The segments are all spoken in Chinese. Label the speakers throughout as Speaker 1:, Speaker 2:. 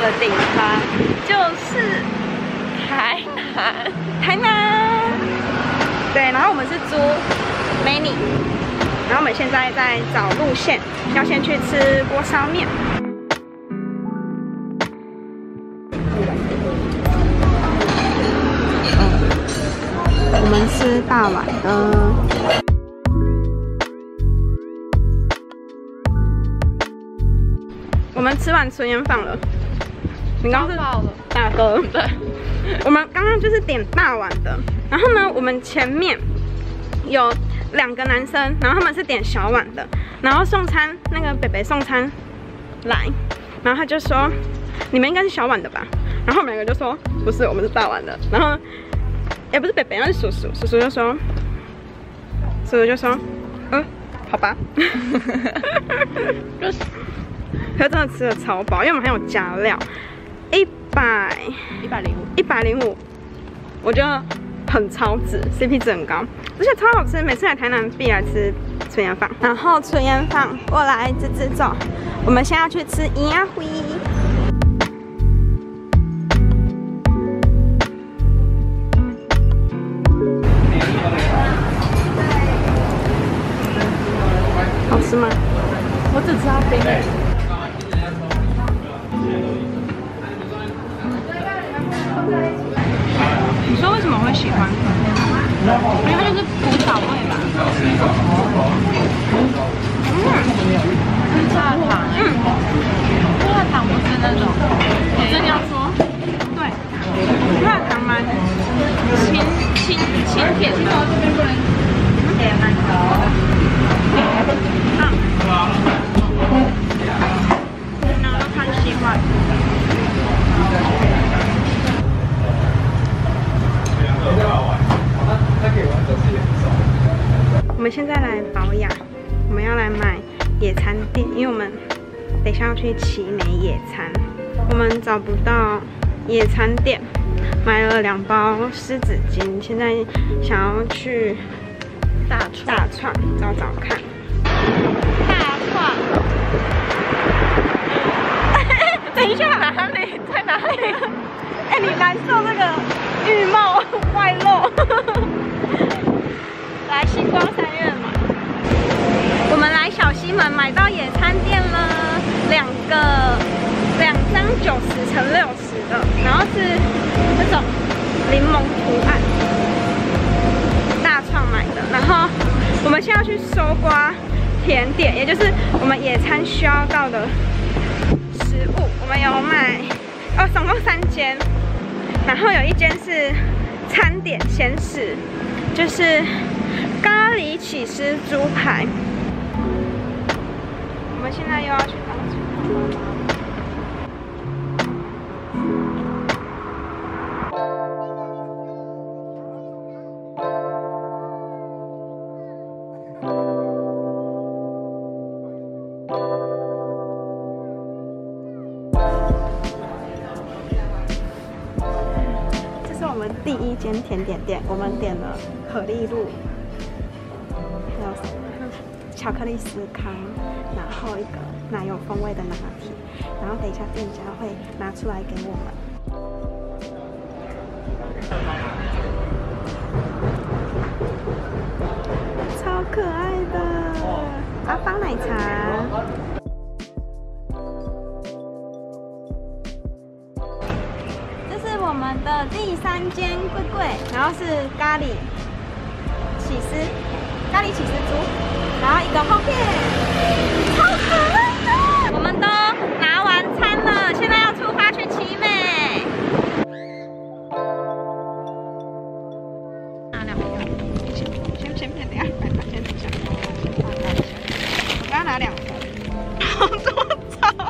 Speaker 1: 的地方，就是台南。对，然后我们是租 Many， 然后我们现在在找路线，要先去吃锅烧面。我们吃大碗的。 我们吃完纯盐饭了，你刚刚是大哥，对，我们刚刚就是点大碗的，然后呢，我们前面有2个男生，然后他们是点小碗的，然后送餐那个北北送餐来，然后他就说你们应该是小碗的吧，然后我们2个就说不是，我们是大碗的，然后也不是北北，那是叔叔，叔叔就说好吧，就是。 可是真的吃的超饱，因为我们还有加料，105，我觉得很超值 ，CP 值很高，而且超好吃。每次来台南必来吃纯盐饭，然后纯盐饭过来直走，我们现在要去吃银鸭灰。好吃吗？我只知道冰。 你说为什么会喜欢？因为它就是葡萄味吧。是砂糖。砂糖不是那种，我真要说，对，砂糖蛮清甜的。那我都很喜欢。 我们现在来保养，我们要来买野餐垫，因为我们等一下要去奇美野餐，我们找不到野餐垫，买了2包湿纸巾，现在想要去大创找看。大创，等一下，哪里？在哪里？哎，你难受那个浴帽外露。来星光3月买，我们来小西门买到野餐垫了，2张90×60的，然后是这种柠檬图案，大创买的。然后我们现在要去搜刮甜点，也就是我们野餐需要到的食物。我们有买总共3间，然后有一间是餐点咸食，就是咖喱起司猪排。我们现在又要去当厨了。这是我们第1间甜点店，我们点了可丽露。 还有巧克力司康，然后一个奶油风味的拿铁，然后等一下店家会拿出来给我们。超可爱的阿芳奶茶。这是我们的第3间柜柜，然后是咖喱起司。 咖喱起司猪，然后一个厚片，超可爱的。我们都拿完餐了，现在要出发去奇美。拿2枚，先等一下，先等一下。我刚刚拿2份，好多草。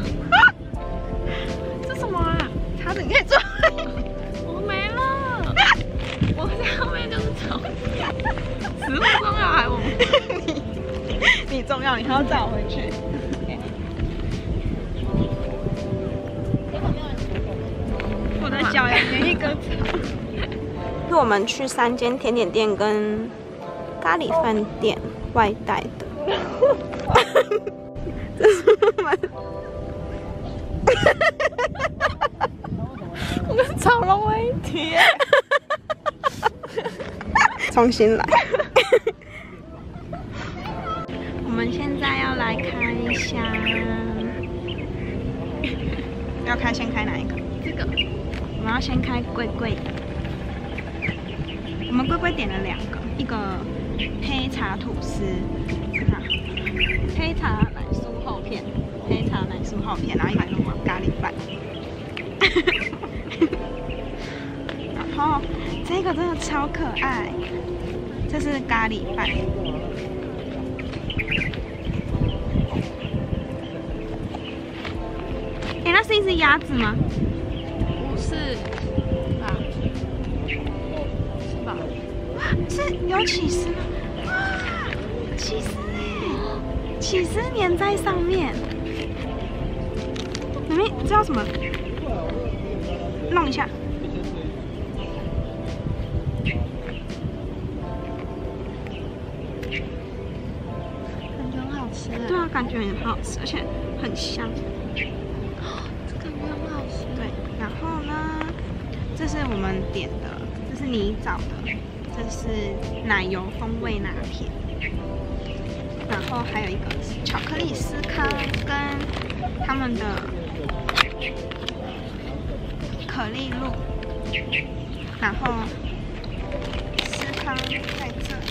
Speaker 1: 这什么啊？叉子，你可以做。我没了，我在后面就是草。 食物重要还我你重要，你还要载我回去。我的脚也连一根草。是我们去3间甜点店跟咖喱饭店外带的。这是我们。
Speaker 2: 超龙威贴。
Speaker 1: 重新来。我们现在要来开箱，先开哪一个？
Speaker 2: 这个。
Speaker 1: 我们要先开贵贵的。我们贵贵点了2个，一个黑茶吐司，黑茶奶酥厚片，然后一个咖喱饭。然后这个真的超可爱，这是咖喱饭。那是一只鸭子吗？
Speaker 2: 不是吧？是吧？
Speaker 1: 哇，是有起司吗？哇，起司哎，起司粘在上面。妹妹，这叫什么？弄一下。
Speaker 2: 感觉很好吃哎。
Speaker 1: 对啊，感觉很好吃，而且很香。对，然后呢，这是我们点的，这是你找的，这是奶油风味拿铁，然后还有一个是巧克力司康跟他们的可丽露，然后司康在这里。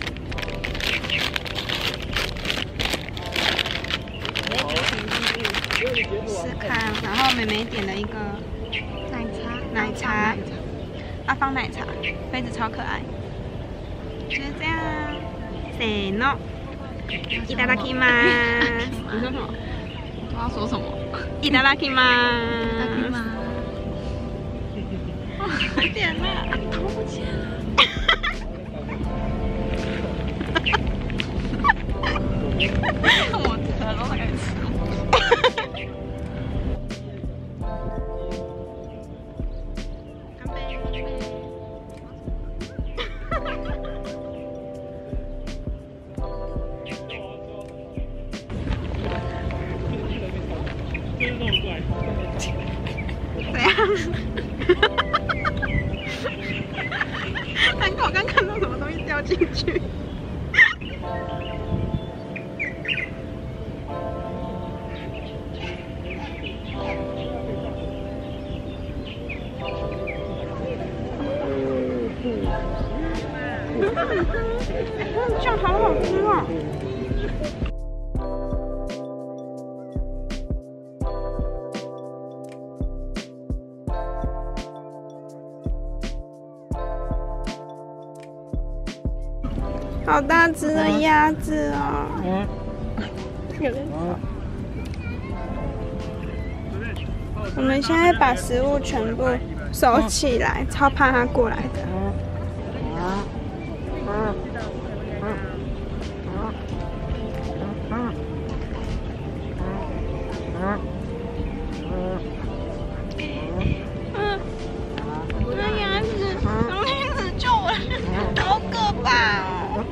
Speaker 1: 司康，然后妹妹点了一个奶茶，阿芳奶茶，杯子超可爱，就是这样。せーの，いただきます。你说什么？
Speaker 2: 我要说什么？
Speaker 1: いただきます。
Speaker 2: いただきます。
Speaker 1: 快点啦！
Speaker 2: 头不见了。我舌头开始吃。
Speaker 1: 怎样？很口刚看到什么东西掉进去。酱好好吃哦！好大只的鸭子哦！我们现在把食物全部收起来，超怕它过来的。那鸭子，小天使救我！好可怕哦！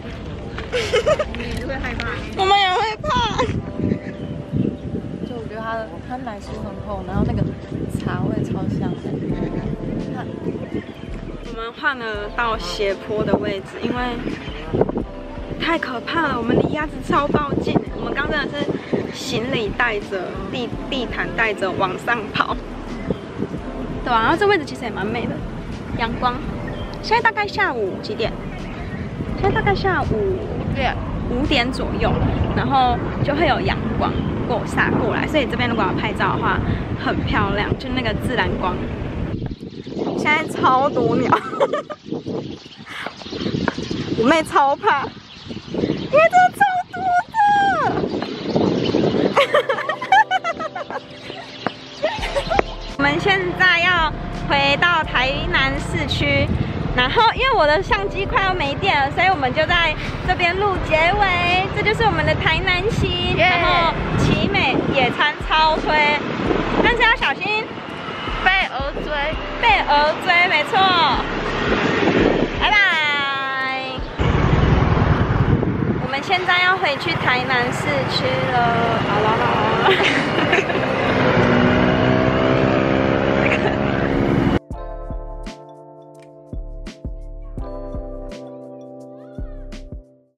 Speaker 1: 你会害怕？我们也会怕。
Speaker 2: 就我觉得它奶酥很厚，然后那个茶味超香的。看，
Speaker 1: 我们换了到斜坡的位置，因为太可怕了，我们离鸭子超靠近。我们刚真的是行李带着、地毯带着往上跑，对吧？然后这位置其实也蛮美的，阳光。现在大概下午几点？现在大概下午5点左右，然后就会有阳光洒过来，所以这边如果要拍照的话，很漂亮，就那个自然光。现在超多鸟，我妹超怕，因为这超多的。我们现在要回到台南市区。然后，因为我的相机快要没电了，所以我们就在这边录结尾。这就是我们的台南行，然后奇美野餐超推，但是要小心
Speaker 2: 被鹅追，
Speaker 1: 没错。拜拜。我们现在要回去台南市区了，好了。